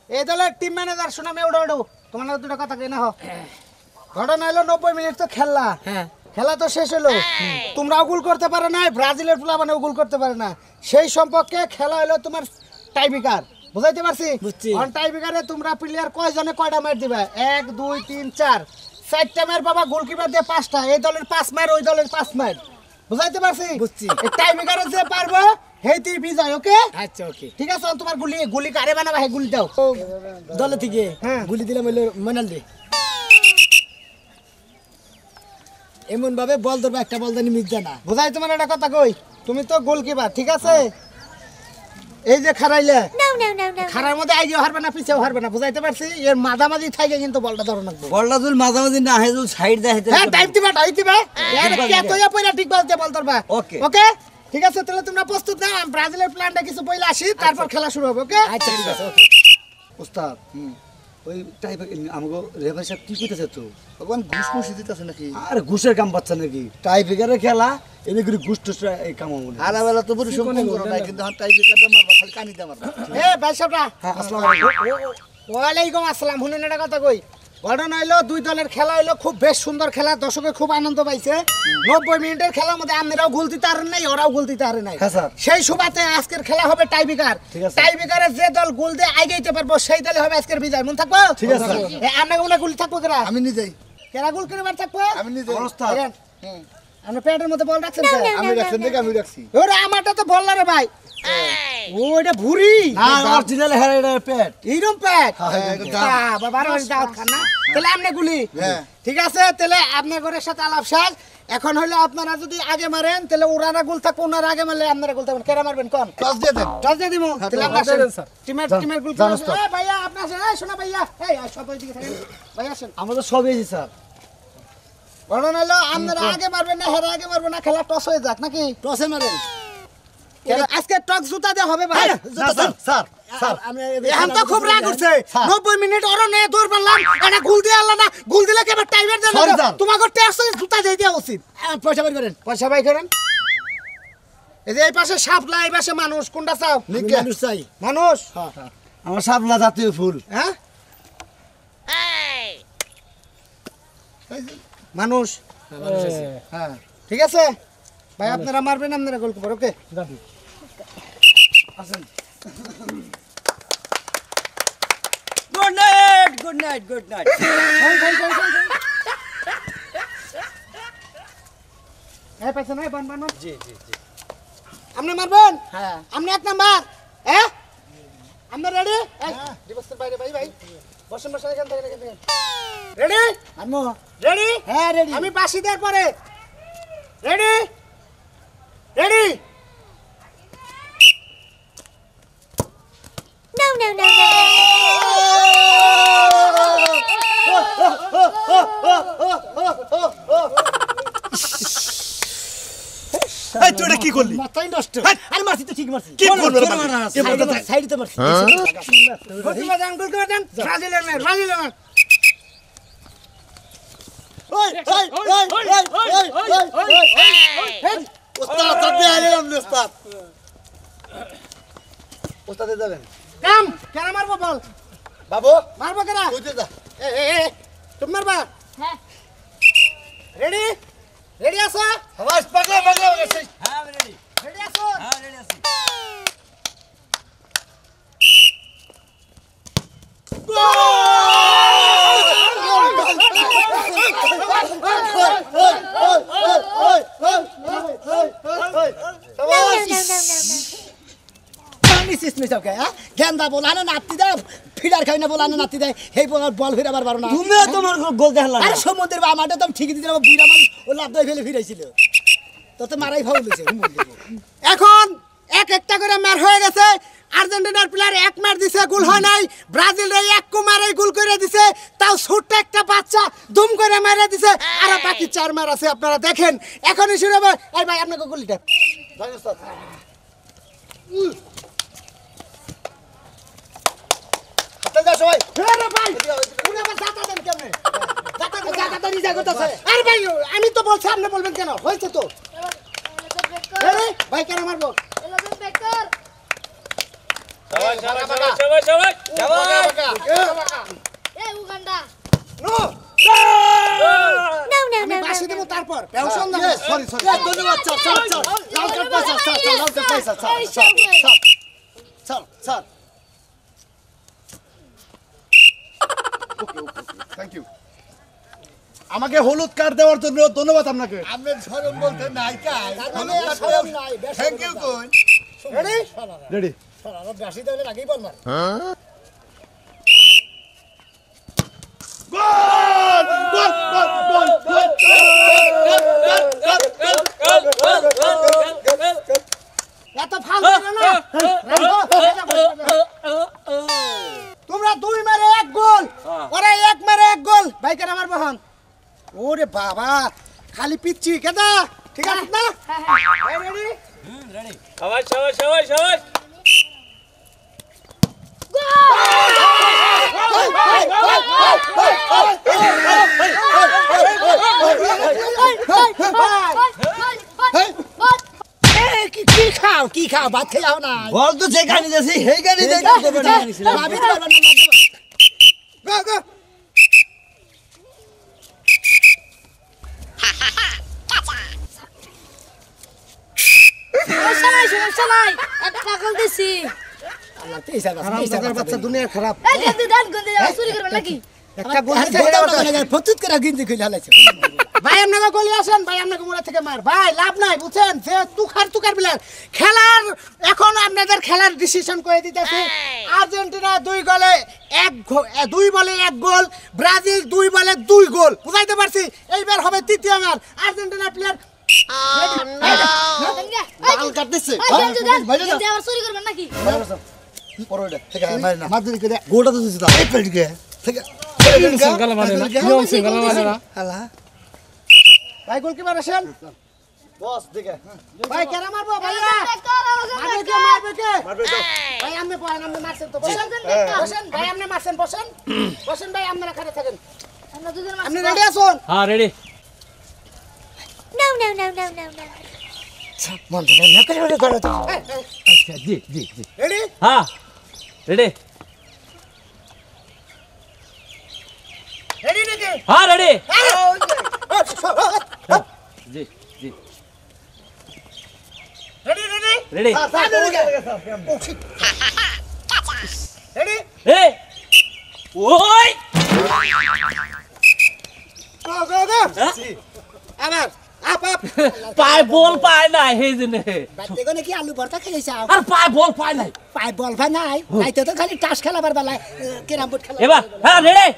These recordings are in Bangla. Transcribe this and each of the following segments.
এই দলের টিম ম্যানেজার সুনামে ওড়ো তোমার দুটো কথা কই না হ ঘটনা হলো 90 মিনিট তো খেলা খেলা তো শেষ হলো তোমরাও গোল করতে পারো না ব্রাজিলের প্লেয়ারও গোল করতে পারে না সেই সম্পর্কে খেলা হলো তোমার টাইব্রেকার বুঝাইতে পারছি অন টাইব্রেকারে তোমরা প্লেয়ার কয়জনে কয়টা মার দিবা 1 2 3 4 চারটা মার বাবা গোলকিপার দিয়ে 5টা এই দলের 5 মার ওই দলের 5 মার বুঝাইতে পারছি এই টাইব্রেকারে যে পারবো হেইতি বিজয় ওকে আচ্ছা ওকে ঠিক আছে তোমার গুলি কারে বানাবা হে গুলি দাও দলে থেকে গুলি দিলাম হইলো মনালদি এমন ভাবে বল ধরবা একটা বল জানি মিস জানা বুঝাই তোমার একটা কথা কই তুমি তো গোলকিপার ঠিক আছে এই যে খারাইলে খারার মধ্যে আইও হারবে না পিছেও হারবে না বুঝাইতে পারছি এর মাঝামাঝি থাকে কিন্তু বলটা ধরো না বলটা যদি মাঝামাঝি না হয় যদি সাইড দেয় হ্যাঁ টাইপ দিবা এর কে তোয়া পয়লা ঠিক বলতে বল ধরবা ওকে ওকে ঠিক আছে তাহলে তোমরা প্রস্তুত না ব্রাজিলের প্ল্যানটা কিছু পয়লা আসি তারপর খেলা শুরু হবে ওকে আচ্ছা ঠিক আছে ওকে ওস্তাদ ওই টাইপ আমাগো রেফারি সাহেব কি কইতাছে তো ভগবান ঘুষ ঘুষ দিতেছে নাকি আরে ঘুষের কাম পাচ্ছে নাকি টাইব্রেকারের খেলা এনে করে ঘুষ টুস এই কাম মনে আলা বেলা তো পুরো সম্পূর্ণ করো না কিন্তু টাইব্রেকারটা মারবা খালি কানিতে মারবা এ ভাই সাহেবরা আসসালামু আলাইকুম ওয়ালাইকুম আসসালাম শুনেন একটা কথা কই ঘটনা হইলো দুই দলের খেলা হইলো খুব বেশ সুন্দর খেলা দর্শকে খুব আনন্দ পাইছে 90 মিনিটের খেলার মধ্যে আমরাও গোল দিতে পারেন নাই ওরাও গোল দিতে পারে নাই হ্যাঁ স্যার সেই সুবাদে আজকের খেলা হবে টাইব্রেকার টাইব্রেকারে যে দল গোল দিয়ে আগাইতে পারবো সেই দলে হবে আজকের বিজয় মন থাকবো ঠিক আছে এ আমরা গুলা গুলি থাকবো কেরা আমি নিজেই কেরা গোল করে মার থাকবো আমি নিজেই ওস্তাদ আমরা পেটের মধ্যে বল রাখছেন স্যার আমি রাখছেন দেখে আমি রাখছি ওরে আমারটা তো বল না রে ভাই ওটা ভুরি না অরিজিনাল হেরাইডার পেট এইরকম পেট বাবা বারো দাওয়াত খান না তাহলে আপনি গুলি ঠিক আছে তাহলে আপনার ঘরের সাথে আলাপ শেষ এখন হইলো আপনারা যদি আগে মারেন তাহলে ওনারা গোল থাকবো ওনারা আগে মারলে আপনারা গোল থাকবেন কেরা মারবেন কোন টস দিয়ে দেন টস দিয়ে দিব তাহলে আমরা টিমের গোল ভাইয়া আপনি আসেন এই শোনা ভাইয়া এই সবাই দিকে থাকেন ভাইয়া আসেন আমরা তো সবই আছি স্যার ঘটনা হলো আপনারা আগে মারবেন না হেরা আগে মারবেন না খেলা টস হয়ে যাক নাকি টসে মারেন আজকে টক জুতা দিয়ে হবে ভাই স্যার স্যার স্যার এখন তো খুব রাগ উঠছে 90 মিনিট ওর নে দৌড় পারলাম এটা গোল দিয়ে আল্লাহ না গোল দিলে কেবল টাইমের দেন তোমাকে টেস্ট জুতা দিয়ে দেওয়া উচিত পয়সা বাই করেন পয়সা বাই করেন এই যে এই পাশে সাপলা এই পাশে মানুষ কোনটা চাও মানুষ চাই মানুষ আমার সাবলা জাতীয় ফুল হ্যাঁ মানুষ হ্যাঁ ঠিক আছে ভাই আপনারা মারবেন আপনারা গোল করবেন ওকে আসেন গুড নাইট এই পাশে নাই বান বান জি আপনি মারবেন হ্যাঁ আপনি এক নাম্বার হ্যাঁ আমরা রেডি দিবসের বাইরে ভাই বসেন এখান থেকে রেডি আম্মু রেডি হ্যাঁ রেডি আমি বাসি দেওয়ার পরে রেডি রেডি এই তুই এটা কি করলি মাথায় নষ্ট আর মারছি তো ঠিক মারছি কি করবে সাইডে মারছি গোল করে দেন ব্রাজিলের ম্যাচ ওস্তাদ আপনি আইলেন ওস্তাদ ওস্তাদে যাবেন কাম কেন মারবো বল বাবু মারবো কেন কইতে যা তুমি মারবা হ্যাঁ রেডি রেডি আছো সবাই পাগলা গেছে হ্যাঁ রেডি রেডি আছো হ্যাঁ রেডি আছি গেন্দা বলানো নাতি দেয় ফিডার খাই না বলানো নাতি দেয় সেই বল ফিরাবার পারো না তুমি তোমার গোল দেখলা আরে সমুদ্রের আমারটা তো ঠিকই দিতে বুড়া মানুষ ও লাভ দিয়ে ফেলে ফিরাইছিল তো মারাই ফাউল হয়েছে এখন একটা করে মার হয়ে গেছে আর্জেন্টিনার প্লেয়ার এক মার দিছে গোল হয় নাই ব্রাজিলের এক কুমারে গোল করে দিছে তাও ছোট্ট একটা বাচ্চা দুম করে মেরে দিছে আর বাকি 4 মার আছে আপনারা দেখেন এখনই শুরু হবে এই ভাই আপনাকে গোলটা সবাই ভাই উনি আবার জাতা দেন কেমনে জাতা নিজে করতেছে আরে ভাই আমি তো বলছি আপনি বলবেন কেন হয়েছে তো ভাই কেন মারবো সবাই স্যার এই স্যার সবাই। স্যার স্যার থ্যাংক ইউ আমাকে হলুদ কার্ড দেওয়ার জন্য ধন্যবাদ আপনাকে আপনি শরম বলতে নাই কাই থ্যাংক ইউ কোন রেডি রেডি বেশি তাহলে আগেই বল মার এত ফালতু করো না তোমরা 2 মেরে 1 গোল ওরা 1 মেরে 1 গোল ভাই কেন আমার বহন ওরে বাবা খালি পিচ্ছি কেদা ঠিক আছে না রেডি সবাই সবাই সবাই সবাই কি খাও কি খাও ভাত খেয়ে না বল তো যে গানি দিয়েছি সেই গানি দিয়ে করবে না ভাবি তো পারবেন না গো গো সমস্যা নাই একটা পাগল দিছি আল্লাহ তেইসা হারামজাদার বাচ্চা দুনিয়া খারাপ এই যে দান গন্ধে যাও চুরি করবে নাকি একটা গোল প্রস্তুত করে গিনতে কইলে হালাইছে ভাই আপনাকে গোলি আসেন ভাই আপনাকে মোড়া থেকে মার ভাই লাভ নাই বুঝছেন যে তুখার বিলার খেলার এখন আপনাদের খেলার ডিসিশন করে দিতেছি আর্জেন্টিনা 2 গোলে 2 বলে 1 গোল ব্রাজিল 2 বলে 2 গোল বুঝাইতে পারছি এইবার হবে তৃতীয় ম্যাচ আর্জেন্টিনা প্লেয়ার বাল কাটতেছে আবার চুরি করবেন নাকি পরোটা থেকে মারি না মাদুরি করে গোটা তো দিছি এই পেটকে থেকে সিঙ্গেল মানে না নিয়ম সিঙ্গেল মানে না হালা ভাই গোলকিপার আসেন বস দেখে ভাই কেরা মারবো ভাইয়া মারবে কে ভাই আপনি পয়েন আপনি মারছেন তো বসেন বসেন ভাই আপনি মারছেন বসেন বসেন ভাই আপনারা খাড়া থাকেন আমরা দুজন আপনি রেডি আছেন হ্যাঁ ready No, no, no, no, no, no. মন ধরে না করে করো তো আচ্ছা জি জি জি রেডি হ্যাঁ রেডি রেডি নাকি হ্যাঁ রেডি জি জি ready ready ready ready ready ওই গো গো গো হ্যাঁ? আবার আপ আপ পায় বল পায় নাই সেই জন্য বাচ্চা কোনে কি আলু ভর্তা খেয়েছে আর পায় বল পায় নাই পাই বল ভাই নাই তাইতে তো খালি টাস খেলাবার বেলায় ক্যারাম বোর্ড খেলা এবার হ্যাঁ রেডি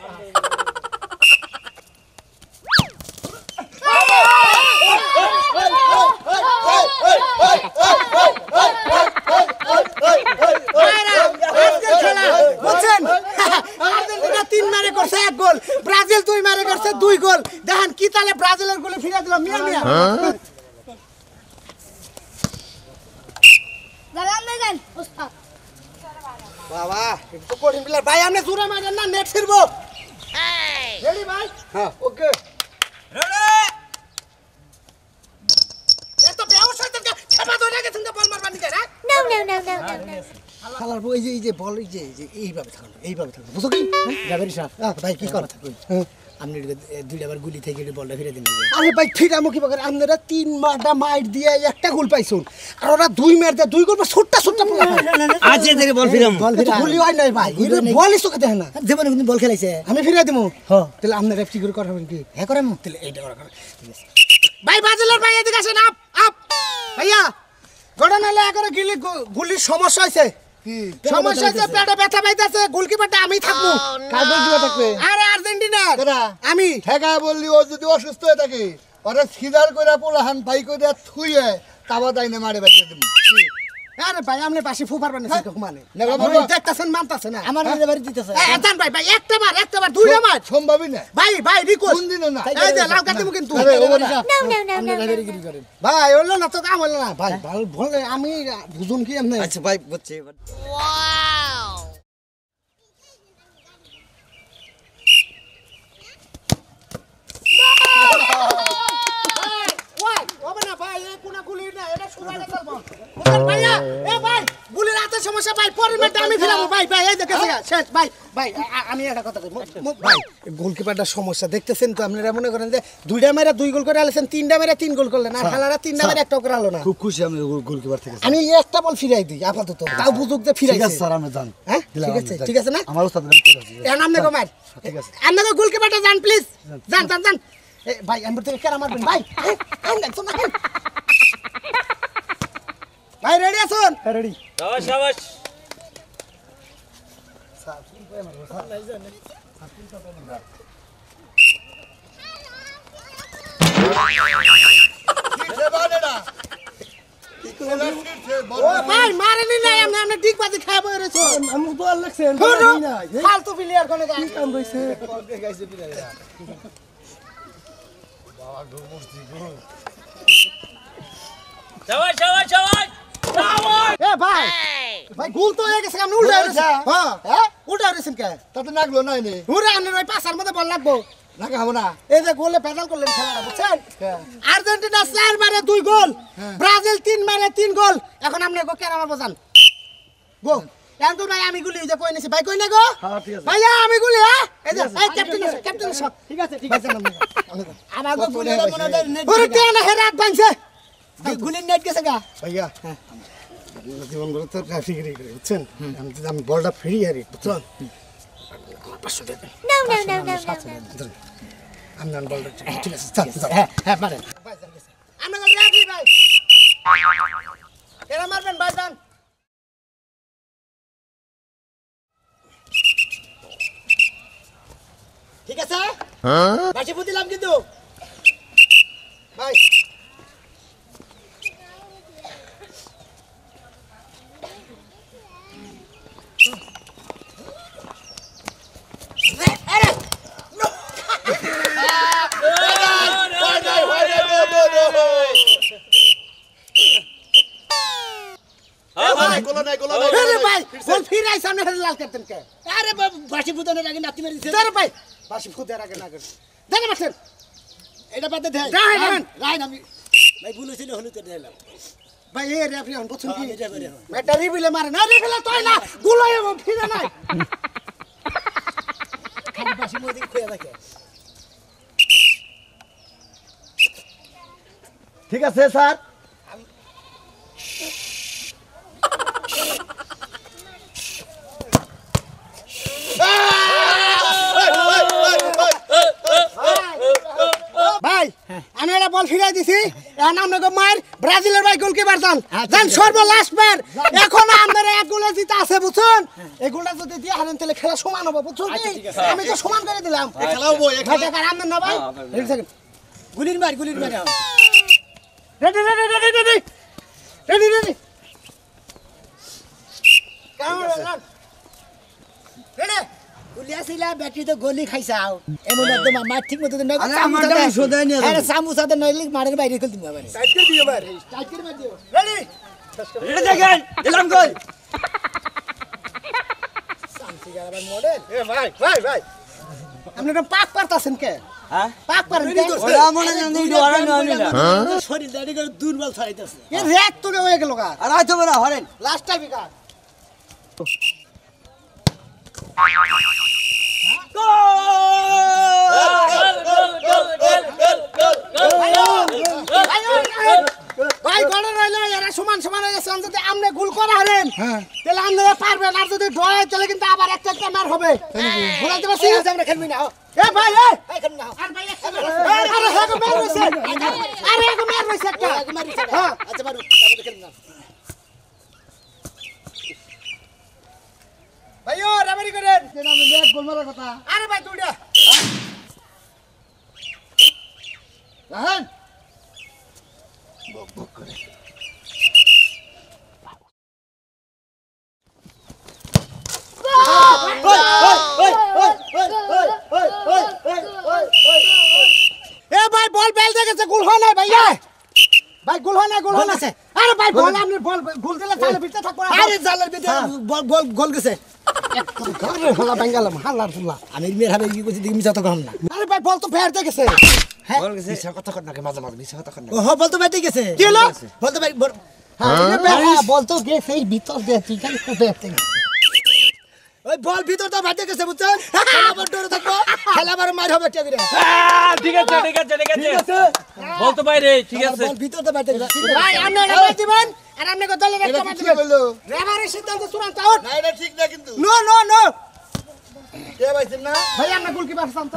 বুঝছেন আর্জেন্টিনা 3 মারে করছে 1 গোল ব্রাজিল 2 মারে করছে 2 গোল দেখেন কি তালে ব্রাজিলের গোলে ফিরে দিল মিয়া মিয়া দাঁড়ান না যান ওস্তাদ বাবা একটু কঠিন প্লেয়ার ভাই আপনি জোরে মারেন না নেট ছিড়বো রেডি ভাই হ্যাঁ ওকে এত বেউস হইতেন কে খেপা ধরে গেছেন তো বল মারবার নিকে না No, no, no, no, no, no. খেলার এই যে বল এই যে এইভাবে থাকুন বুঝো কি যাবেরি সাহেব ভাই কি কথা কই আপনি দুইটা বার গুলি থেকে বলটা ফিরে দিন আরে ভাই ফিরামো কি বকর আপনারা 3 মারটা মাইর দিয়ে একটা গোল পাইছুন আর ওরা 2 মার দিয়ে 2 গোল ছোট্টা ছোট্টা পোলা আজ থেকে বল ফিরাম বল ফিরে গুলি হয় নাই ভাই এটা বলই চোখে দেখে না জীবনে কিন্তু বল খেলাইছে আমি ফিরে দিমু হ্যাঁ তাহলে আপনারা রেফটি করে করবেন কি হ্যাঁ করেন তাহলে এইটা করা ভাই বাজেলের ভাই এদিকে আসেন আপ আপ ভাইয়া গড়া নালে একরে গুলির সমস্যা হইছে সমস্যা হইছে পেটে ব্যথা পাইতাছে গোলকিপারটা আমি থাকবো কার গোলকিপার থাকবে আরে আর্জেন্টিনা কেডা? আমি ঠেকা বললি ও যদি অসুস্থ হয়ে থাকে ওরা সিজার করে পোলাহান ভাই করে থুইয়ে তাবা দাইনে মারে বাইকে দিবি আরে ভাই আপনি পাশে ফুফার বানাইছে মানে না বাবা। দেখতাছেন মানতাছে না আমার নিজের বাড়ি দিতেছে জান ভাই ভাই একটা বার দুইটা মার সম্ভবই না ভাই ভাই রিকোয়েস্ট কোন দিনও না এই যে লাল কার্ড দেবো কিন্তু আরে, ও না। No, no, no, no, no. গিরি করেন ভাই হলো না তো কাম হলো না ভাই ভালো বলে আমি বুঝুন কি এমনি আচ্ছা ভাই বুঝছি ওই হবে না ভাই এই কোনা গুলি না এটা সুদা গেছাল বল বুঝছেন ভাইয়া এ ভাই গুলির হাতে সময় সমস্যা ভাই পরের ম্যাচটা আমি ফেলাবো ভাই ভাই এই দেখে শেষ ভাই ভাই আমি একটা কথা কই ভাই গোলকিপারটা সমস্যা দেখতেছেন তো আপনারা মনে করেন যে দুইটা মেরে 2 গোল করে আলেছেন তিনটা মেরে 3 গোল করলেন আর খেলারা তিনটা মেরে একটা করে হলো না খুব খুশি আমি গোলকিপার থেকে আমি একটা বল ফিরাই দিই আপাতত তাও বুঝুক যে ঠিক ফিরাইছে আছে স্যার আমি জান হ্যাঁ ঠিক আছে না আমার উস্তাদ আমি ঠিক আছে এখন আপনি গো মার ঠিক আছে আপনাকে গোলকিপারটা যান প্লিজ যান যান যান ভাই আমি থেকে কেন মারবেন ভাই ভাই রেডি আছেন রেডি শাবাশ শাবাশ কিসে বানেডা ও ভাই মারেনি নাই আমি ঠিক বাজে খাবো রেছো আমি তো আর লাগছে ফালতু প্লেয়ার কোনে গা কাম কইছে শাবাশ শাবাশ শাবাশ শাবাশ এ ভাই ভাই গোল তো হয়ে গেছে আমি উল্টা হয়েছে হ্যাঁ হ্যাঁ উল্টা হয়েছেন কে তাতে নাগলো নাই নে হুরে আপনার ওই পাশার মধ্যে বল লাগবো নাকা হবো না এই যে গোলে পেডাল করলেন খেলাটা বুঝছেন আর্জেন্টিনা 4 মারে 2 গোল ব্রাজিল 3 মারে 3 গোল এখন আপনি গো কেন আমার বোঝান গো এখন তো ভাই আমি গুলি যে কই নিছি ভাই কই না গো হ্যাঁ ঠিক আছে ভাইয়া আমি গুলি হ্যাঁ এই যে এই ক্যাপ্টেন ঠিক আছে ঠিক আছে আমার গো গুলি মনে দেয় ওরে কেন হেরাত ভাঙছে গুলির নেট গেছে গা ভাইয়া জীবন বড় তো ট্রাফিকেরই করে বুঝছেন আমি বলটা ফিরি হারি বুঝছেন No, no, no, no, no, no. আমি নান বলটা ঠিক আছে চল হ্যাঁ মারে আমি গো রাখি ভাই এরা মারবেন ভাই যান ঠিক আছে বাসি ফুদিলাম কিন্তু ভাই গোলা নাই আরে ভাই বল ফিরাই সামনে হেরে লাল কাটতেন কে আরে বাসি ফুটানোর আগে নাতি মেরে দিছে আরে ভাই বাসি ফুদের আগে না করে দেখে মারছেন এটা বাদে দেয় রাইন রাইন আমি ভাই ভুল হয়েছিল হলুদ দেলাম ভাই এই রেফারি এখন বুঝছেন কি এটা রিবিলে মারে না রিবিলে তোই না গুলাই ফিরে নাই খালি বাসি মধ্যে খোয়া থাকে ঠিক আছে স্যার ভাই আমি এটা বল ফিরাই দিছি এখন আপনাকে মার ব্রাজিলের ভাই গোলকিপার যান যান সর্বলাস্ট বার এখন আপনারা এক গোলে জিতে আছে বুঝছেন এই গোলটা যদি দিয়ে হারেন তাহলে খেলা সমান হবে বুঝছেন কি আমি তো সমান করে দিলাম খেলাও বই ভাই টাকা রামদেন না ভাই রেডি থাকেন গুলির মার ready ready ready ready ready ready কেমন রেডি গুলি আসিলা ব্যাটারি তো গলি খাইছাও এমন একদম মার ঠিক মতো না আরে আমার দাম সোদাই নিয়ে আরে সামুসাতে নইলে মারের বাইরে খুলতে হবে টাইট করে দিও ভাই টাইট করে মার দিও রেডি রেডি দেখেন দিলাম কই মডেল এ ভাই ভাই ভাই আপনি তো পাক পারতাছেন কে হ্যাঁ পাক পারেন কে ওরা মনে জানি ডরা না শরীর দাঁড়িয়ে করে দুর্বল ছড়াইতেছে এ রেক তো হয়ে গেল গা আর আইতো না হরেন লাস্ট টাইম কা ভাই গড়ে রইলো এরা সমান সমান হয়ে গেছে যদি আপনি গোল করা হলেন তাহলে আপনারা পারবেন আর যদি ড্র হয় তাহলে কিন্তু আবার একটা একটা মার হবে বলাইতে পারছি আমরা খেলবি না এ ভাই এ এই খেলবি না আর ভাই আরে হেগো মার রইছে আরে হেগো মার রইছে একটা হ্যাঁ আচ্ছা মারু তারপরে খেলবি না ভাইও রাবারি করেন কেন আমি এক গোল মারার কথা আরে ভাই দুইটা রাহেন এ ভাই বল বেল দেখেছে গোল হয় না ভাইয়া ভাই গোল হয় না আরে ভাই বল আপনি বল গোল দিলে তাহলে ভিতরে থাকবো না আরে জালের ভিতরে বল গোল গেছে ঘরে হলা বাঙ্গালাম হাল্লার ফুল্লা আমি মেয়ের হাবে কি করছি মিছা তো কম না আরে ভাই বল তো ফের দেখেছে মিছা কথা কর না মাঝে মাঝে মিছা কথা কর না ও বল তো বাইতে গেছে কি হলো বল তো ভাই বল তো গেছে এই ভিতর দিয়ে তুই খালি কোথায় আসছিস ওই বল ভিতর তো বাইরে গেছে বুঝছেন খেলাবার ডরে থাকবো খেলাবার মার হবে টেবিলে ঠিক আছে বল তো বাইরে ঠিক আছে বল ভিতর তো বাইরে গেছে ভাই আপনি এটা বাদ দিবেন আর আপনি কত দলের এটা একটা কি বাদ ঠিক দিবেন হইলো? রেফারির সিদ্ধান্ত চূড়ান্ত আউট না এটা ঠিক না কিন্তু নো নো নো কে পাইছেন না ভাই আপনি গোলকিপার শান্ত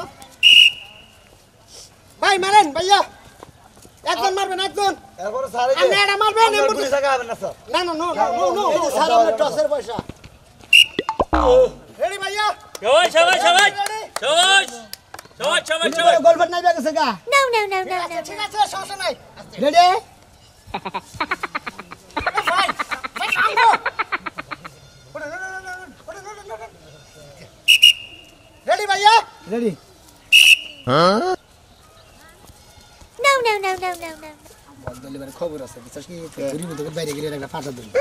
ভাই মারেন ভাইয়া একজন মারবেন একজন এরপরে স্যার আপনি এটা মারবেন এমন গুলি জায়গা হবে না স্যার না না নো নো নো এই যে স্যার আমরা টসের পয়সা রেডি ভাইয়া সবাই গোলফার নাই গেছে গা No, no, no, no, no. ঠিক আছে সমস্যা নাই রেডি ভাই ভাই সামনে রেডি ভাইয়া ready No, no, no, no, no, no. বল দলে মানে খবর আছে বিশ্বাস কি ঘুরি মতো বাইরে গেলে একটা ফাটা দিল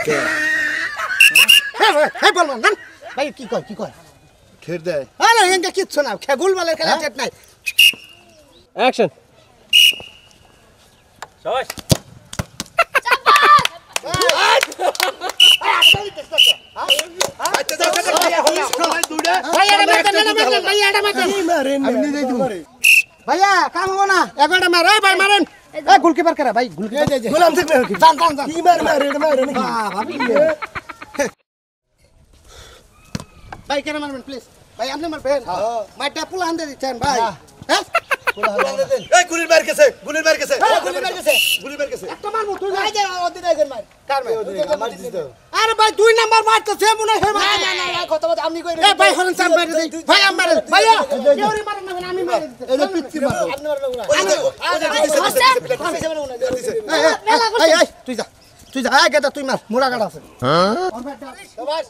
হ্যাঁ বলবেন না ভাই কি কয় ঠের দেয় আরে এনকে কিচ্ছু না গোল বলের খেলা টেট নাই অ্যাকশন সবাই ভাই এটা মারতেন ভাই এটা মারতেন আমি নিজেই দিব ভাইয়া কাম হবো না এগারোটা মার এই ভাই মারেন এই গোলকিপার করে ভাই গোলকিপার গোলাম ঠিক না জান জান জান কি মার এটা মার নাকি ভাবি ভাই কেন মারবেন প্লিজ ভাই আপনি মারবেন মাইটা পুলা হান্দে দিচ্ছেন ভাই হ্যাঁ এই গুলির মার গেছে গুলির মার গেছে গুলির মার গেছে একটা মারবো তুই এই যে ওদিন একজন মার কার ভাই আমার দিতে দাও আরে ভাই দুই নাম্বার মারতেছে মনে হয় ভাই না না না কথা বলতে আপনি কই এ ভাই হরেন সাহেব বাইরে দেই ভাই আমি মারেন ভাইয়া কেউরি মারেন না আমি মারেন এটা পিচ্ছি মারো আপনি মারবেন না এই তুই যা এই গেটা তুই মার মোড়া গাড়া আছে সবাই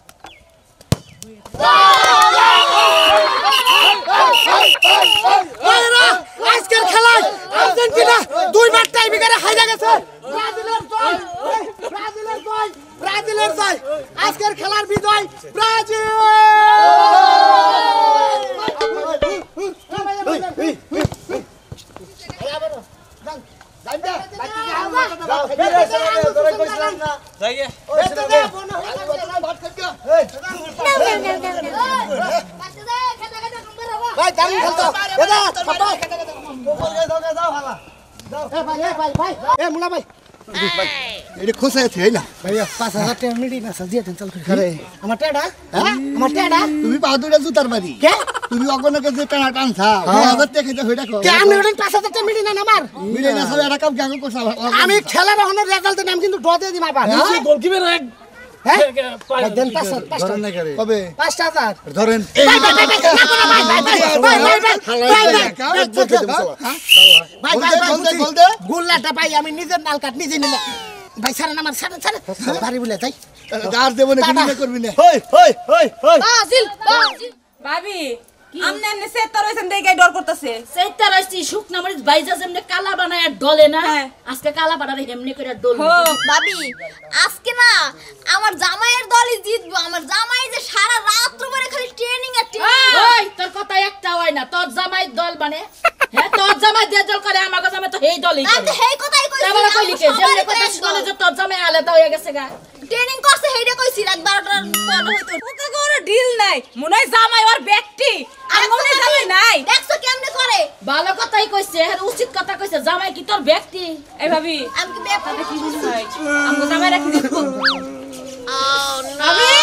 ভাইরা আজকের খেলায় আর্জেন্টিনা দুইবার টাই বিগারে হাইরা গেছে ব্রাজিলের জয় আজকের খেলার বিজয় Brazil No, no, no, no, no. ভাই দাঁড়িয়ে খেলতো দাদা বাবা ভাই এ মুলা ভাই এটা খোসায় আছে না ভাইয়া 5000 টাকা মিডি না সাজিয়ে দেন চল করে আমার টেডা হ্যাঁ আমার টেডা তুমি পাদুরা জুতার বাড়ি কে তুমি অগণকে যে টানা টানছা 2000 টাকা খেতে হইটা কো কে আমি ওদিন 5000 টাকা মিডি না আমার মিলে না সব একটা কাম গাঙ্গ করছ আমি খেলার হনের রেজাল্টের নাম কিন্তু ড্র দিয়ে দিম আবার গোলকিপার এক হ্যাঁ ভাই দেন 5000 ধরেন না করে কবে 5000 ধরেন ভাই ভাই ভাই গোল্লাটা ভাই আমি নিজের নাল কাট নিজে নিলাম ভাই সারা আমার সারা সারা বাড়ি বলে যাই আর দেব না কিনে করবি না হই হই হই হই Basil, Basil. ভাবি আমনে আমনে সেতার হইছেন দেখে ডর করতেছে সেইটা রাইছি শুকনা মরিচ বাইজা যেমনে কালা বানায় আর ডলে না হ্যাঁ। আজকে কালা বানারে এমনি করে ডল ভাবি আজকে না আমার জামাইয়ের দলই জিতবো আমার জামাই যে সারা রাত ধরে খালি ট্রেনিং আর ট্রেনিং ওই তোর কথা একটা হয় না তোর জামাই দল মানে হ্যাঁ তোর জামাই যে দল করে আমাকে জামাই তো এই দলই আমি তো হেই কথাই কইছি তারপরে কইলি কে যেমনে কথা শুনে যে তোর জামাই আলাদা হয়ে গেছে গা ট্রেনিং করছে হেইটা কইছি রাত 12টার পর হইতো ওকে কোনো ডিল নাই মনে হয় জামাই ওর ব্যক্তি আর মনে হয় জামাই নাই দেখছো কেমনে করে ভালো কথাই কইছে আর উচিত কথা কইছে জামাই কি তোর ব্যক্তি এই ভাবি আমি কি ব্যাপার কি বুঝি ভাই আমগো জামাই রাখি দিব আমি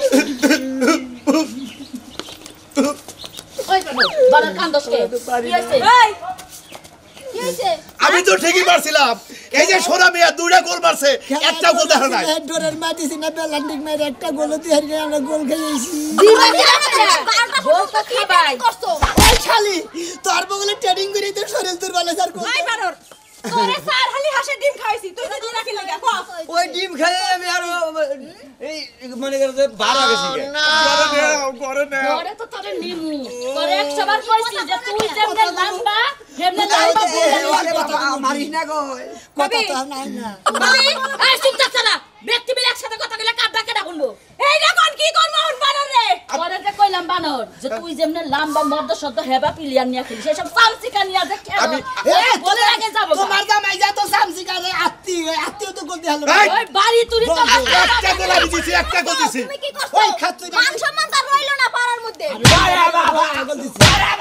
ওই বাড়া কান্দসকে কি হইছে এই কি হইছে আমি তো ঠিকই মারছিলাম এই যে সোনা মিয়া দুইটা গোল মারছে একটা গোল দেখা নাই ডোরের মাটিছি না বেলান্ডিক মেরে একটা গোল দিয়ে হারিয়ে আমরা গোল খেয়েছি গোল তো খাবাই করছো ওই শালি তোর বগলে ট্রেনিং করে তো শরীর দুর্বল স্যার ভাই বানর তোরে স্যার খালি হাসে ডিম খাইছি তুই তো রাখি লাগা কো ওই ডিম খেলে আমি আর এই মনে করে যে 12 গেছি পরে তো তোরে নিমু পরে 100 বার কইছি যে তুই যেমনে লম্বা হেমনে লম্বা মারিস না গো কথা তো নাই না ভাবি এই চুপ থাক না ব্যক্তি মিলে একসাথে কথা কইলে কার ডাকে ডাকুনবো এই দেখুন কি করবো ওর বানর রে পরে যে কইলাম বানর যে তুই যেমনে লাম্বা মর্দ সদ্য হেবা পিলিয়ার নিয়া খেলিস এসব চামচিকা নিয়া যে খেলো বলে আগে যাবো তোমার জামাই যা তো সামসিকারে আত্মীয় তো করতে হলো ওই বাড়ি তুই তো একটা গোলা দিছি একটা গোলা দিছি তুমি কি করছো ওই খাচ্ছি মান সম্মান তার রইলো না পাড়ার মধ্যে পাগল দিছে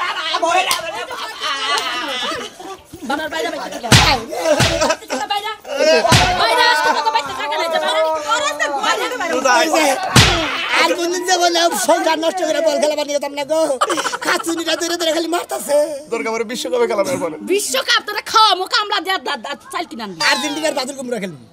বানর বাইরে বাইরে বাইরে বাইরে আসতে তো বাইতে থাকে না যে বাইরে আর কোনদিন যে বলে সংসার নষ্ট করে বল খেলা বানিয়ে যেতাম না গো খাচ্ছুনিটা ধরে ধরে খালি মারতাছে দরকার পড়ে বিশ্বকাপে খেলা বের করে বিশ্বকাপ তোরা খাওয়া মুখ আমরা চাল কিনা আর্জেন্টিনার বাদুর কুমড়া খেলবো